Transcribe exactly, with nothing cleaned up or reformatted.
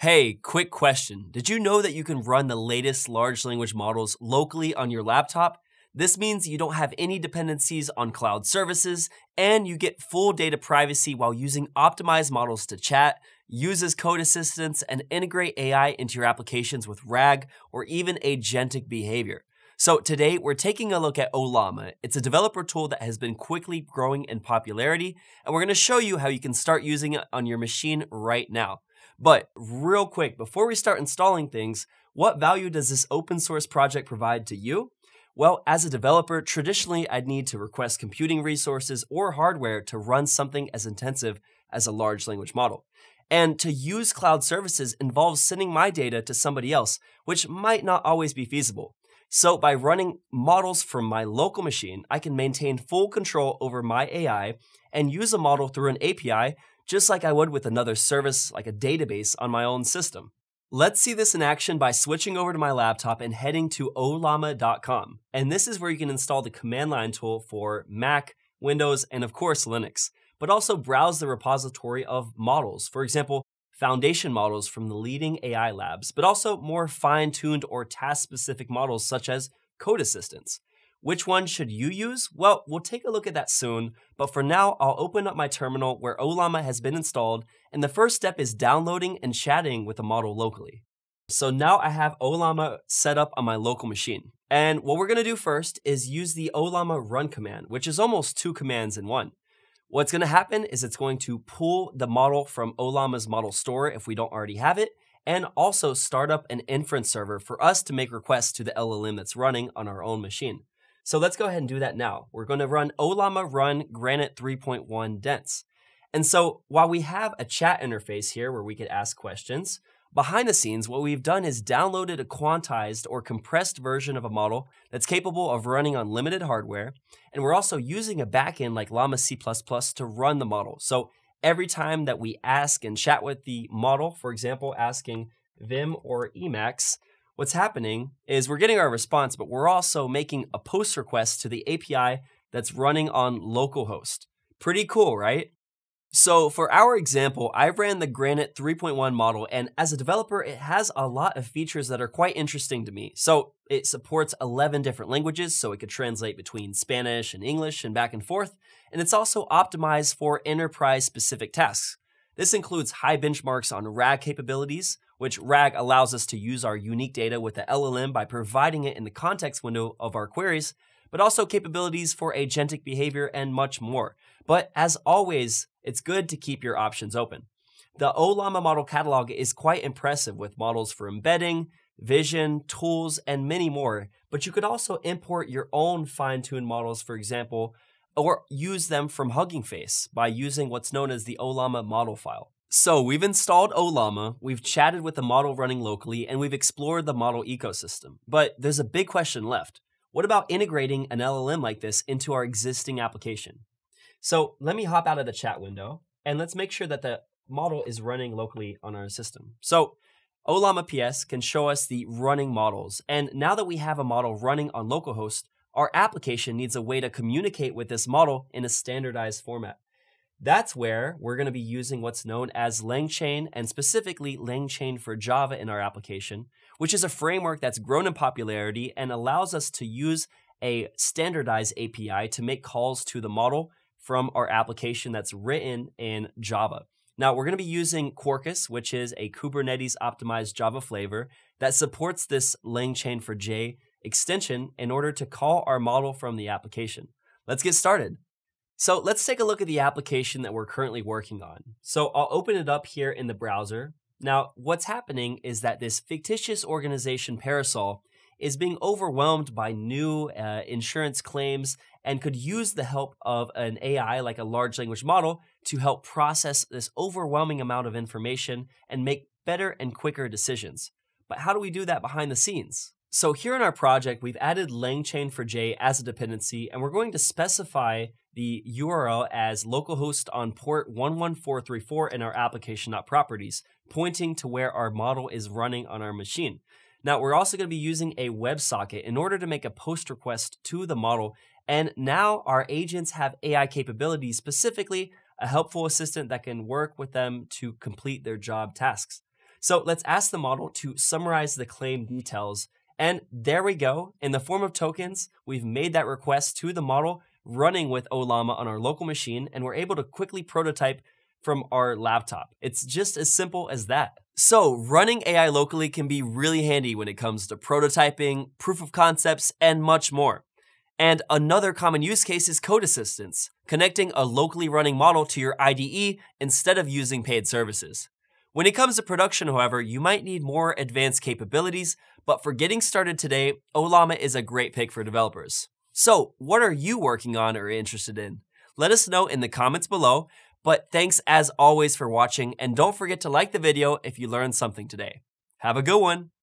Hey, quick question. Did you know that you can run the latest large language models locally on your laptop? This means you don't have any dependencies on cloud services, and you get full data privacy while using optimized models to chat, use as code assistants, and integrate A I into your applications with RAG or even agentic behavior. So today, we're taking a look at Ollama. It's a developer tool that has been quickly growing in popularity, and we're going to show you how you can start using it on your machine right now. But real quick, before we start installing things, what value does this open source project provide to you? Well, as a developer, traditionally I'd need to request computing resources or hardware to run something as intensive as a large language model. And to use cloud services involves sending my data to somebody else, which might not always be feasible. So by running models from my local machine, I can maintain full control over my A I and use a model through an A P I just like I would with another service like a database on my own system. Let's see this in action by switching over to my laptop and heading to ollama dot com. And this is where you can install the command line tool for Mac, Windows, and of course Linux, but also browse the repository of models. For example, foundation models from the leading A I labs, but also more fine-tuned or task-specific models such as code assistants. Which one should you use? Well, we'll take a look at that soon, but for now, I'll open up my terminal where Ollama has been installed, and the first step is downloading and chatting with the model locally. So now I have Ollama set up on my local machine. And what we're gonna do first is use the Ollama run command, which is almost two commands in one. What's gonna happen is it's going to pull the model from Ollama's model store if we don't already have it, and also start up an inference server for us to make requests to the L L M that's running on our own machine. So let's go ahead and do that now. We're going to run Ollama run Granite three point one dense. And so while we have a chat interface here where we could ask questions, behind the scenes, what we've done is downloaded a quantized or compressed version of a model that's capable of running on limited hardware. And we're also using a backend like Llama C plus plus to run the model. So every time that we ask and chat with the model, for example, asking Vim or Emacs, what's happening is we're getting our response, but we're also making a post request to the A P I that's running on localhost. Pretty cool, right? So for our example, I ran the Granite three point one model, and as a developer, it has a lot of features that are quite interesting to me. So it supports eleven different languages, so it could translate between Spanish and English and back and forth, and it's also optimized for enterprise-specific tasks. This includes high benchmarks on RAG capabilities, which RAG allows us to use our unique data with the L L M by providing it in the context window of our queries, but also capabilities for agentic behavior and much more. But as always, it's good to keep your options open. The Ollama model catalog is quite impressive with models for embedding, vision, tools, and many more, but you could also import your own fine-tuned models, for example, or use them from Hugging Face by using what's known as the Ollama model file. So we've installed Ollama, we've chatted with the model running locally, and we've explored the model ecosystem. But there's a big question left. What about integrating an L L M like this into our existing application? So let me hop out of the chat window, and let's make sure that the model is running locally on our system. So Ollama P S can show us the running models. And now that we have a model running on localhost, our application needs a way to communicate with this model in a standardized format. That's where we're going to be using what's known as Langchain, and specifically Langchain for Java in our application, which is a framework that's grown in popularity and allows us to use a standardized A P I to make calls to the model from our application that's written in Java. Now, we're going to be using Quarkus, which is a Kubernetes optimized Java flavor that supports this Langchain for J extension in order to call our model from the application. Let's get started. So let's take a look at the application that we're currently working on. So I'll open it up here in the browser. Now, what's happening is that this fictitious organization Parasol is being overwhelmed by new uh, insurance claims and could use the help of an A I like a large language model to help process this overwhelming amount of information and make better and quicker decisions. But how do we do that behind the scenes? So here in our project, we've added Langchain for J as a dependency, and we're going to specify the U R L as localhost on port one one four three four in our application.properties, pointing to where our model is running on our machine. Now, we're also going to be using a WebSocket in order to make a post request to the model, and now our agents have A I capabilities, specifically a helpful assistant that can work with them to complete their job tasks. So let's ask the model to summarize the claim details. And there we go. In the form of tokens, we've made that request to the model running with Ollama on our local machine, and we're able to quickly prototype from our laptop. It's just as simple as that. So running A I locally can be really handy when it comes to prototyping, proof of concepts, and much more. And another common use case is code assistance, connecting a locally running model to your I D E instead of using paid services. When it comes to production, however, you might need more advanced capabilities, but for getting started today, Ollama is a great pick for developers. So what are you working on or interested in? Let us know in the comments below, but thanks as always for watching, and don't forget to like the video if you learned something today. Have a good one!